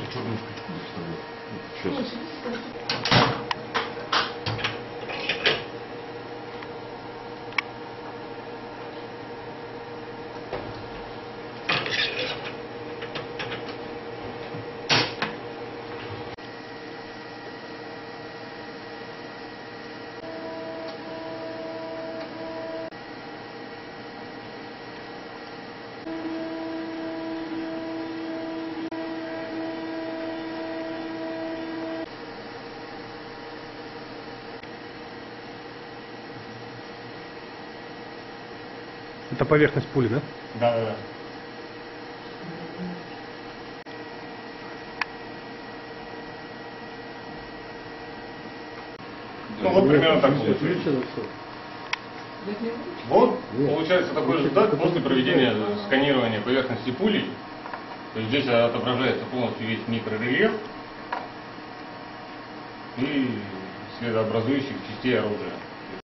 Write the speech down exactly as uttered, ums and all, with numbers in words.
чернушкой. Сейчас. Это поверхность пули, да? Да, да, да. Ну вот примерно так получается. Вот получается такой результат после проведения сканирования поверхности пули. То есть здесь отображается полностью весь микрорельеф и следообразующих частей оружия.